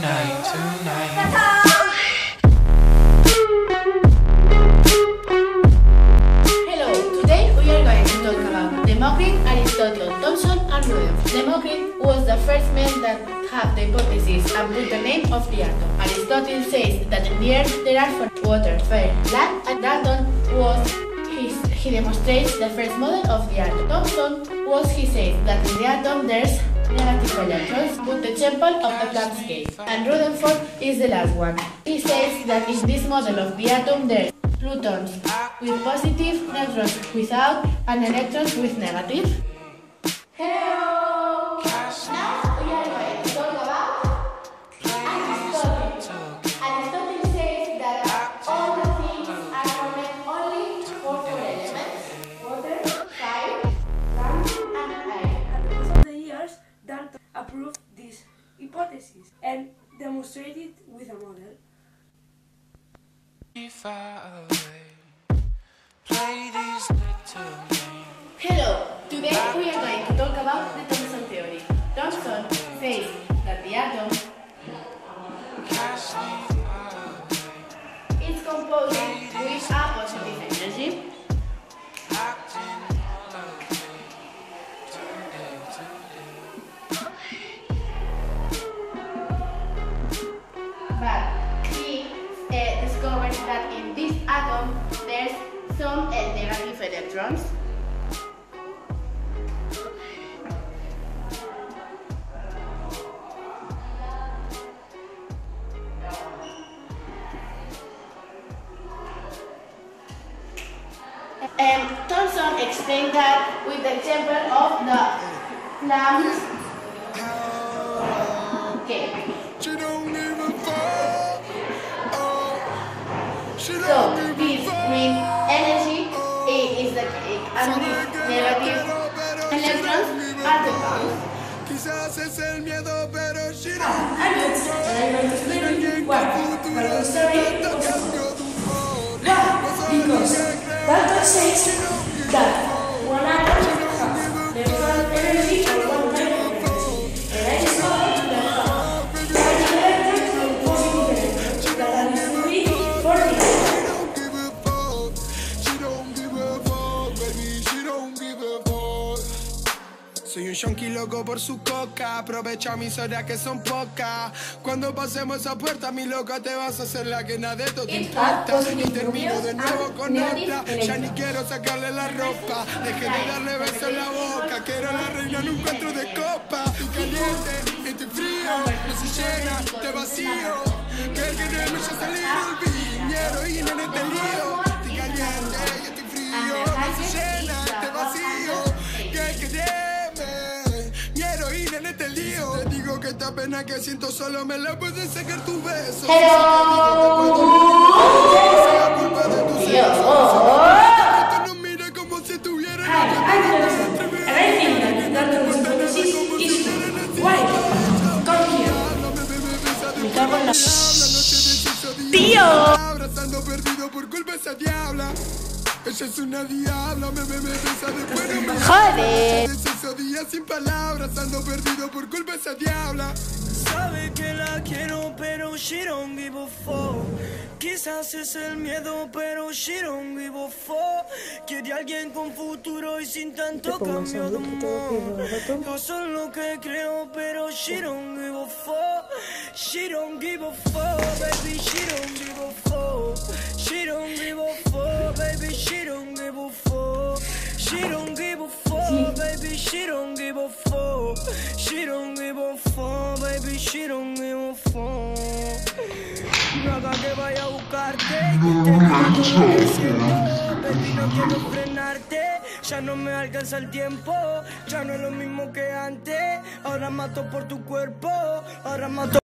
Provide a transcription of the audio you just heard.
Hello, today we are going to talk about Democritus, Aristotle, Thomson and Rutherford. Democritus was the first man that had the hypothesis and put the name of the atom. Aristotle says that in the earth there are water, fire, land, and Dalton he demonstrates the first model of the atom. Thomson he says that in the atom there's negative electrons, put the example of the Planck scale. And Rutherford is the last one. He says that in this model of the atom there's protons with positive, neutrons without, and electrons with negative. Hello! Now we are going to talk about Aristotle. Aristotle says that all the things are formed only for four elements: water, fire, land, and air. Over the years, Dalton approved this hypothesis and demonstrated with a model. Hello, today we are going to talk about the Thomson theory. Thomson says that the atom is composed with a positive energy but he discovered that in this atom there's some negative electrons. And Thomson explained that with the example of the Planck's scale. So this green energy is the cake, and these negative electrons are the bonds. And I'm going to explain you why. But sorry, Because Dalton says that one atom has neutral energy and one negative energy, and I discovered that negative electrons and positive electrons that are necessary for the atom. Soy un yonki loco por su coca, aprovecha mis horas que son pocas. Cuando pasemos esa puerta, mi loca, te vas a hacer la que nada de todo te importa. Y termino de nuevo con otra, ya ni quiero sacarle la ropa. Dejé de darle besos en la boca, quiero la reina en un encuentro de copa. Estoy caliente, estoy frío, no se llena, te vacío. Que el que no ya salir del viñero y en este lío. Estoy caliente y estoy frío, no se llena, te vacío. Que el que en este lío. Te digo que esta pena que siento solo me la pueden sacar tus besos. No mira como si estuviera. ¡Tío! Abrazando perdido por culpa de esa diabla. Ella es una diabla, me besa después no me ¡Joder! esos días sin palabras, ando perdido por culpa de esa diabla. Sabe que la quiero, pero she don't give a fuck. Quizás es el miedo, pero she don't give a fuck. Quiere alguien con futuro y sin tanto cambio de humor. Yo soy lo que creo, pero she don't give a fuck. She don't give a fuck, baby, she don't give a fuck. She don't give a fuck, baby, she don't give a fuck. She don't give a fuck, baby, she don't give a fuck. She don't give a fuck, baby, she don't give a fuck. No haga que vaya a buscarte, te digo todo lo que siento, baby, no quiero frenarte. Ya no me alcanza el tiempo, ya no es lo mismo que antes. Ahora mato por tu cuerpo, ahora mato